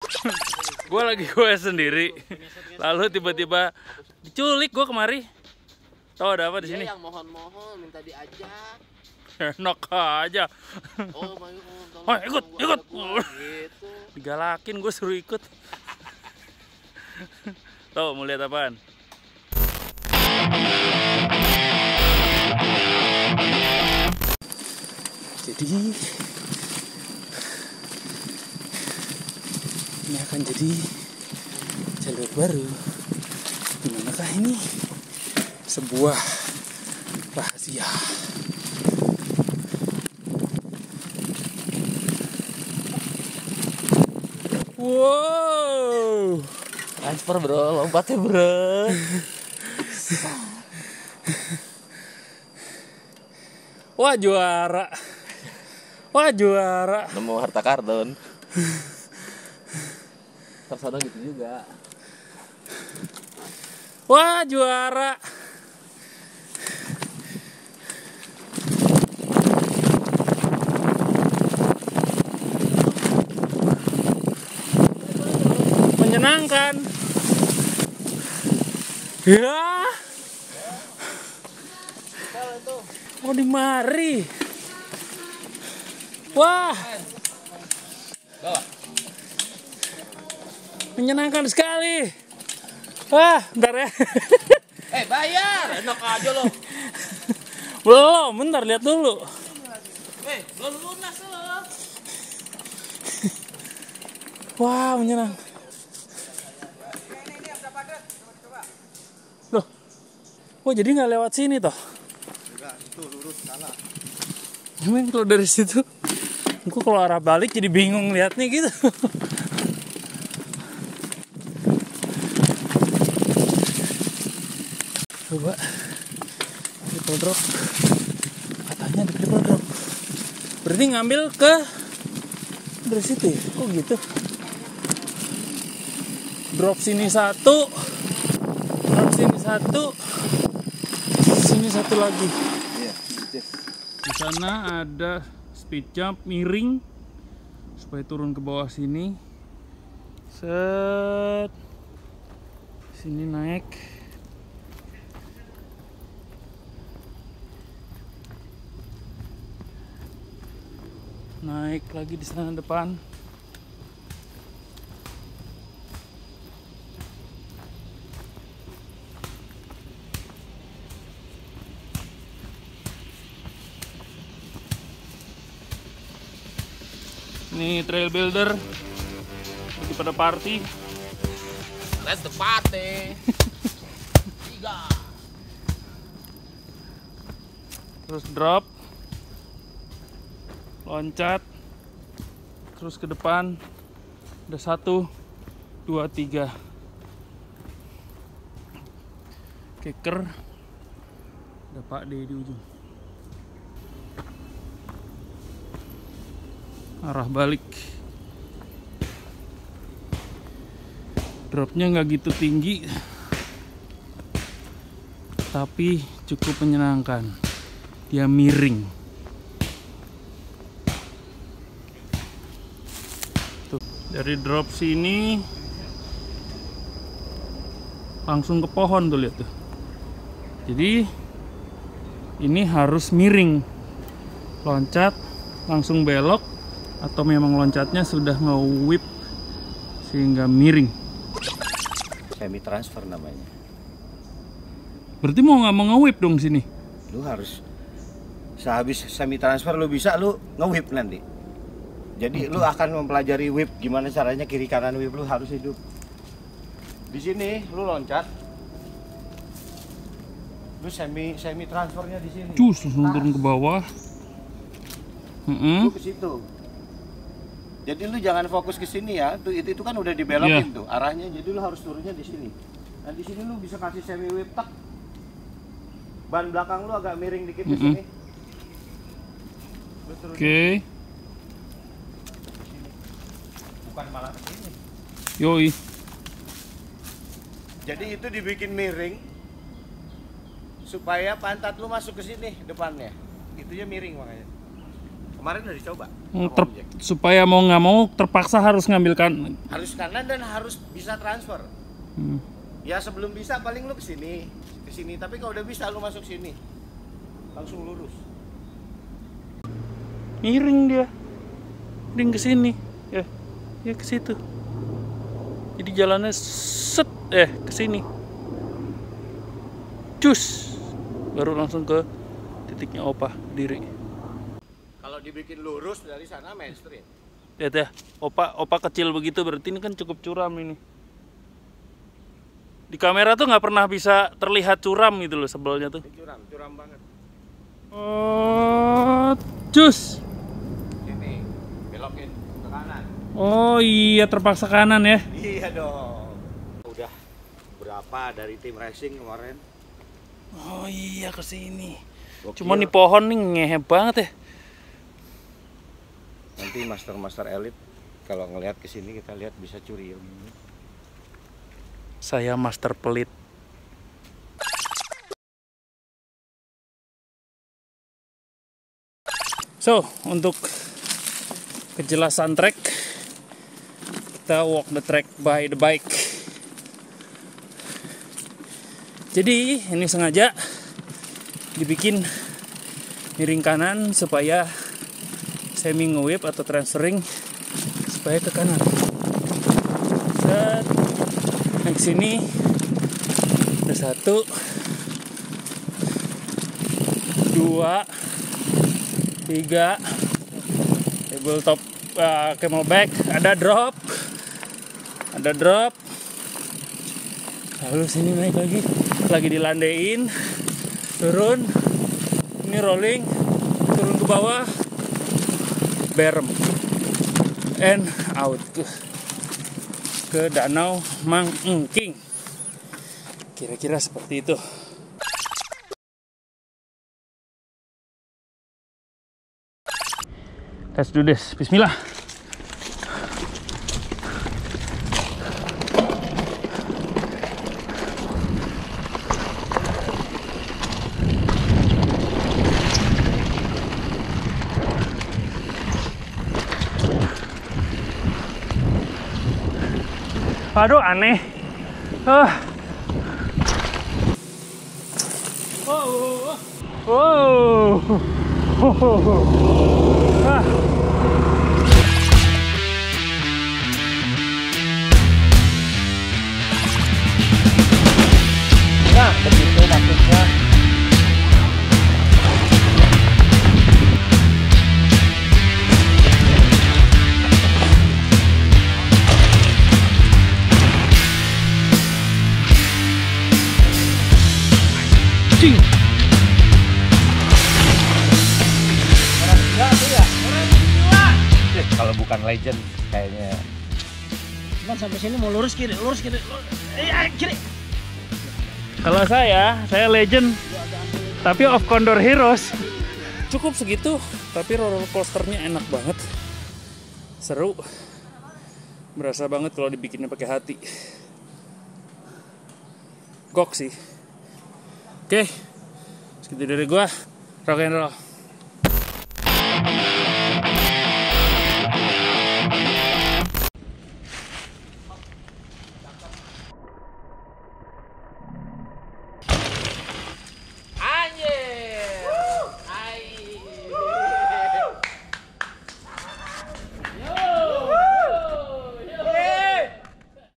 Gue lagi gue sendiri, lalu tiba-tiba diculik gue kemari. Tahu ada apa di sini? Yang mohon-mohon minta diajak. Enak aja. Oh, Oh, ikut. Gitu. Digalakin gue suruh ikut. Tuh, mau lihat apaan? Jadi ini akan jadi jalur baru. Dimanakah ini? Sebuah rahasia. Wow, Transfer bro, lompatnya bro. Wah juara. Wah juara. Nemu harta karun. Tersana gitu juga. Wah juara. Menyenangkan. Ya. Oh di mari. Wah. Menyenangkan sekali. Wah, bentar ya. Bayar, enak aja lo. Belum, bentar lihat dulu. Belum lunas lo. Wah, menyenang. Loh, oh jadi nggak lewat sini toh? Enggak, itu lurus salah. Emang kalau dari situ, aku kalau arah balik jadi bingung liatnya gitu. Coba triple drop, katanya ada triple drop. Berarti ngambil ke dari situ ya? Kok gitu? Drop sini satu, drop sini satu, sini satu lagi. Iya, Di sana ada speed jump miring supaya turun ke bawah sini. Set. Sini naik. Naik lagi di sana depan. Ini trail builder lagi pada party. Let's the party. 3. Terus drop, loncat, terus ke depan. Ada 1, 2, 3. Kicker. Ada Pak D di ujung. Arah balik. Dropnya nggak gitu tinggi, tapi cukup menyenangkan. Dia miring. Tuh, dari drop sini langsung ke pohon tuh, lihat tuh. Jadi ini harus miring. Loncat langsung belok, atau memang loncatnya sudah nge-whip sehingga miring. semi transfer namanya. Berarti mau nggak mau nge-whip dong sini? Lu harus sehabis semi transfer lu bisa lu nge-whip nanti. Jadi lu akan mempelajari whip, gimana caranya kiri kanan whip lu harus hidup. Di sini lu loncat. Lu semi transfernya di sini. Cus, langsung turun ke bawah. Lu ke situ. Jadi lu jangan fokus ke sini ya. Tuh itu kan udah dibelokin tuh arahnya. Jadi lu harus turunnya di sini. Nah, di sini lu bisa kasih semi whip tak. Ban belakang lu agak miring dikit ke sini. Oke. Bukan malah ke sini. Yoi. Jadi itu dibikin miring supaya pantat lu masuk ke sini depannya. Itunya miring makanya. Kemarin udah dicoba. Supaya mau nggak mau terpaksa harus ngambil Harus kanan dan harus bisa transfer. Ya sebelum bisa paling lu ke sini. Tapi kalau udah bisa lu masuk sini. Langsung lurus. Miring dia. Miring ke sini. Ya ke situ. Jadi jalannya ke sini. Cus. Baru langsung ke titiknya Opa diri. Kalau dibikin lurus dari sana main street. Lihat ya, Opa kecil begitu berarti ini kan cukup curam ini. Di kamera tuh nggak pernah bisa terlihat curam gitu loh sebelnya tuh. Curam banget. Oh, cus. Sini, belokin ke kanan. Oh iya, terpaksa kanan ya. Iya dong. Udah berapa dari tim racing kemarin? Oh iya ke sini. Gokil. Cuma nih pohon nih ngehe banget ya. Nanti master elit kalau ngelihat ke sini kita lihat bisa curi ilmu. Saya master pelit. So, untuk kejelasan trek, kita walk the track by the bike. Jadi, ini sengaja dibikin miring kanan supaya semi nge-whip atau transferring supaya ke kanan. Set. Nah, sini ada 1, 2, 3 tabletop camelback, ada drop, lalu sini naik lagi dilandein, turun, ini rolling, turun ke bawah, berem, and out ke Danau Mangengking. Kira-kira seperti itu. Let's do this. Bismillah. Aduh, aneh. Nah, begitu maksudnya. Kalau bukan legend kayaknya. Cuman sampai sini mau lurus kiri. Kiri. Kalau saya legend. Tapi of Condor Heroes. Cukup segitu, tapi roller coasternya enak banget. Seru. Berasa banget kalau dibikinnya pakai hati. Gok sih. Oke. Segitu dari gua. Rock and roll.